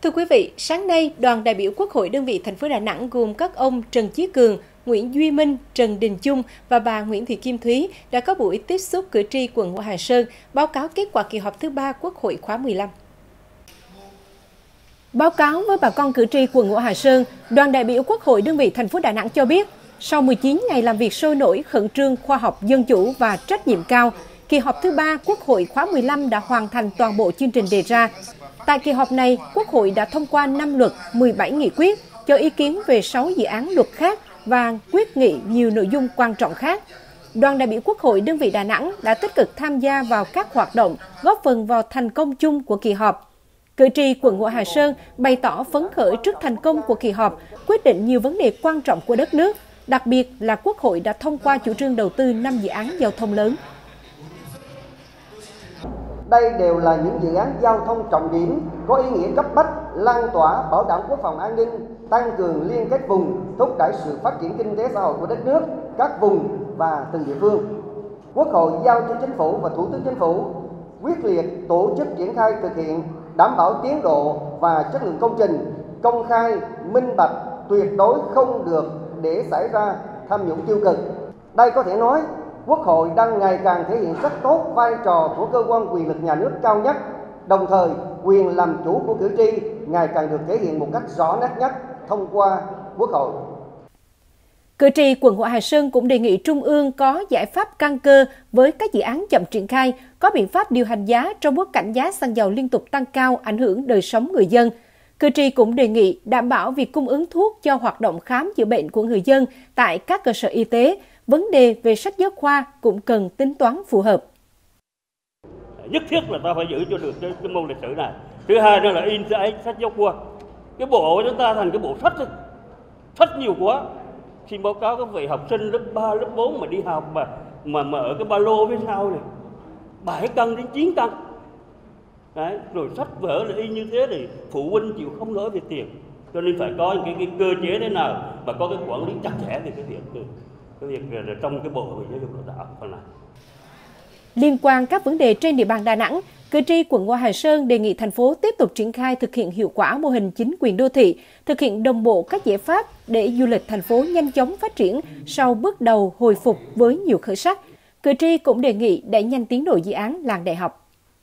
Thưa quý vị, sáng nay, đoàn đại biểu Quốc hội đơn vị thành phố Đà Nẵng gồm các ông Trần Chí Cường, Nguyễn Duy Minh, Trần Đình Chung và bà Nguyễn Thị Kim Thúy đã có buổi tiếp xúc cử tri quận Ngũ Hành Sơn, báo cáo kết quả kỳ họp thứ 3 Quốc hội khóa 15. Báo cáo với bà con cử tri quận Ngũ Hành Sơn, đoàn đại biểu Quốc hội đơn vị thành phố Đà Nẵng cho biết, sau 19 ngày làm việc sôi nổi, khẩn trương, khoa học, dân chủ và trách nhiệm cao, kỳ họp thứ 3 Quốc hội khóa 15 đã hoàn thành toàn bộ chương trình đề ra. Tại kỳ họp này, Quốc hội đã thông qua 5 luật, 17 nghị quyết, cho ý kiến về 6 dự án luật khác và quyết nghị nhiều nội dung quan trọng khác. Đoàn đại biểu Quốc hội đơn vị Đà Nẵng đã tích cực tham gia vào các hoạt động, góp phần vào thành công chung của kỳ họp. Cử tri quận Ngũ Hành Sơn bày tỏ phấn khởi trước thành công của kỳ họp, quyết định nhiều vấn đề quan trọng của đất nước, đặc biệt là Quốc hội đã thông qua chủ trương đầu tư 5 dự án giao thông lớn. Đây đều là những dự án giao thông trọng điểm có ý nghĩa cấp bách, lan tỏa bảo đảm quốc phòng an ninh, tăng cường liên kết vùng, thúc đẩy sự phát triển kinh tế xã hội của đất nước, các vùng và từng địa phương. Quốc hội giao cho Chính phủ và Thủ tướng Chính phủ quyết liệt tổ chức triển khai thực hiện, đảm bảo tiến độ và chất lượng công trình, công khai, minh bạch, tuyệt đối không được để xảy ra tham nhũng tiêu cực. Đây có thể nói, Quốc hội đang ngày càng thể hiện rất tốt vai trò của cơ quan quyền lực nhà nước cao nhất, đồng thời quyền làm chủ của cử tri ngày càng được thể hiện một cách rõ nét nhất thông qua Quốc hội. Cử tri quận Ngũ Hành Sơn cũng đề nghị Trung ương có giải pháp căn cơ với các dự án chậm triển khai, có biện pháp điều hành giá trong bối cảnh giá xăng dầu liên tục tăng cao ảnh hưởng đời sống người dân. Cử tri cũng đề nghị đảm bảo việc cung ứng thuốc cho hoạt động khám chữa bệnh của người dân tại các cơ sở y tế. Vấn đề về sách giáo khoa cũng cần tính toán phù hợp. Nhất thiết là ta phải giữ cho được cái môn lịch sử này. Thứ hai nữa là in sách giáo khoa. Cái bộ của chúng ta thành cái bộ sách thôi. Sách nhiều quá. Xin báo cáo các vị học sinh lớp 3, lớp 4 mà đi học mà ở cái ba lô phía sau này 7 cân đến 9 cân. Đấy, rồi sách vở là y như thế thì phụ huynh chịu không nổi về tiền. Cho nên phải có những cái cơ chế thế nào mà có cái quản lý chặt chẽ về cái việc trong cái bộ giáo dục đào tạo phần này. Liên quan các vấn đề trên địa bàn Đà Nẵng, cử tri quận Ngũ Hành Sơn đề nghị thành phố tiếp tục triển khai thực hiện hiệu quả mô hình chính quyền đô thị, thực hiện đồng bộ các giải pháp để du lịch thành phố nhanh chóng phát triển sau bước đầu hồi phục với nhiều khởi sắc. Cử tri cũng đề nghị đẩy nhanh tiến độ dự án làng đại học.